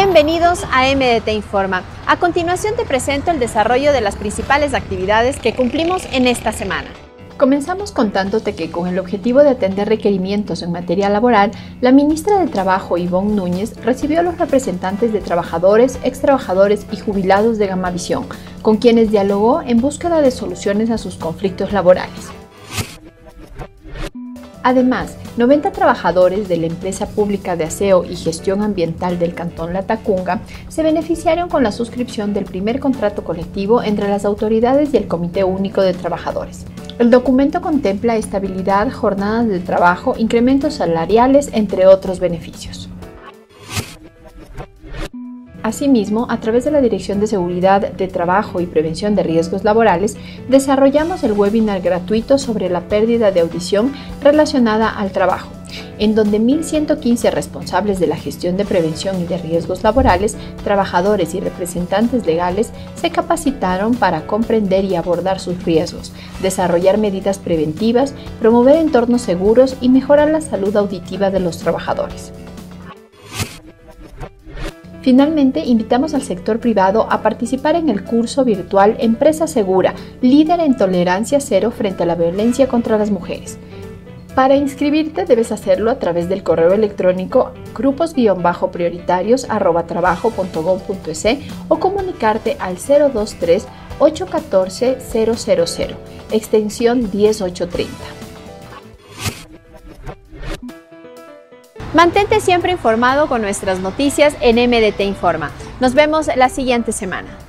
Bienvenidos a MDT Informa. A continuación te presento el desarrollo de las principales actividades que cumplimos en esta semana. Comenzamos contándote que con el objetivo de atender requerimientos en materia laboral, la ministra de Trabajo, Ivonne Núñez, recibió a los representantes de trabajadores, extrabajadores y jubilados de Gamavisión, con quienes dialogó en búsqueda de soluciones a sus conflictos laborales. Además, 90 trabajadores de la empresa pública de aseo y gestión ambiental del Cantón Latacunga se beneficiaron con la suscripción del primer contrato colectivo entre las autoridades y el Comité Único de Trabajadores. El documento contempla estabilidad, jornadas de trabajo, incrementos salariales, entre otros beneficios. Asimismo, a través de la Dirección de Seguridad de Trabajo y Prevención de Riesgos Laborales, desarrollamos el webinar gratuito sobre la pérdida de audición relacionada al trabajo, en donde 1.115 responsables de la gestión de prevención y de riesgos laborales, trabajadores y representantes legales se capacitaron para comprender y abordar sus riesgos, desarrollar medidas preventivas, promover entornos seguros y mejorar la salud auditiva de los trabajadores. Finalmente, invitamos al sector privado a participar en el curso virtual Empresa Segura, líder en tolerancia cero frente a la violencia contra las mujeres. Para inscribirte debes hacerlo a través del correo electrónico grupos-prioritarios@trabajo.gov.es o comunicarte al 023 814 000, extensión 10830. Mantente siempre informado con nuestras noticias en MDT Informa. Nos vemos la siguiente semana.